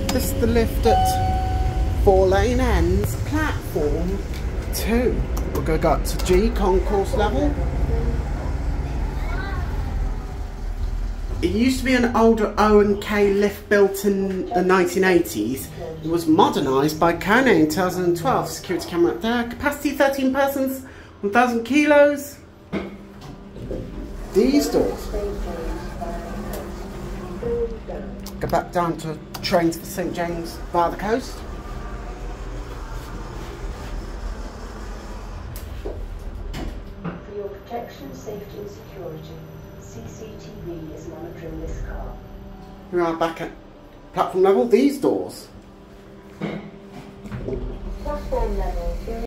This is the lift at 4 Lane Ends, platform 2. We're going to go up to G, concourse level. It used to be an older O&K lift built in the 1980s. It was modernised by Kone in 2012. Security camera up there. Capacity 13 persons, 1,000 kilos. These doors go back down to trains for St James via the coast. For your protection, safety and security, CCTV is monitoring this car. We are back at platform level. These doors. Platform level.